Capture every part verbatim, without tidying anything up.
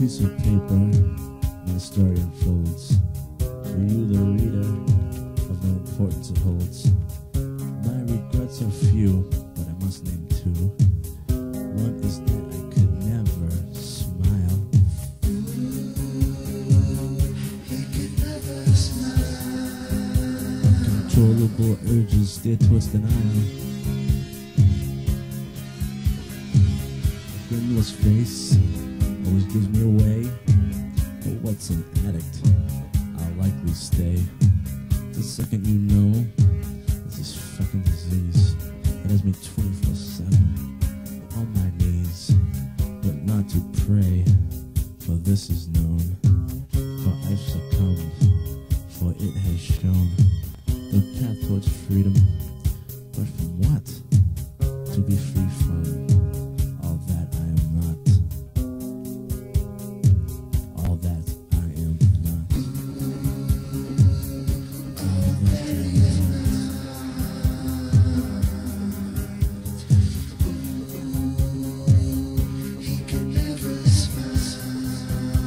piece of paper, my story unfolds. For you, the reader, of no importance it holds. My regrets are few, but I must name two. One is that I could never smile. I could never smile. Uncontrollable urges steer towards denial. A grimless face always gives me away. But what's an addict? I'll likely stay. The second you know, it's this fucking disease. It has me twenty-four seven on my knees. But not to pray, for this is known. For I've succumbed, for it has shown the path towards freedom. But from what? To be free from all that I am not. All that I am not. All that I am not. He can never smile.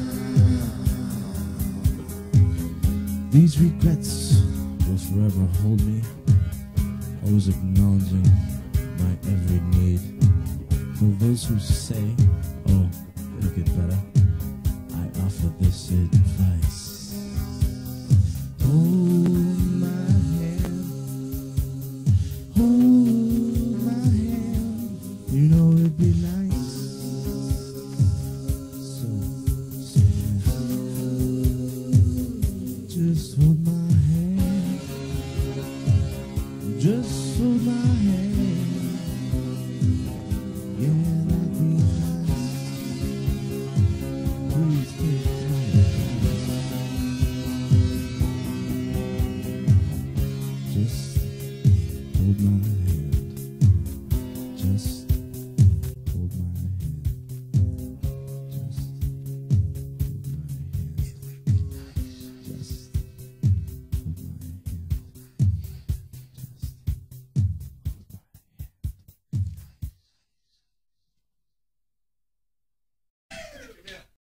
These regrets will forever hold me, always acknowledging my every need. For those who say, oh, it'll get better, I offer this advice. Hold my hand, hold my hand, you know it'd be nice. So, so just hold my hand, just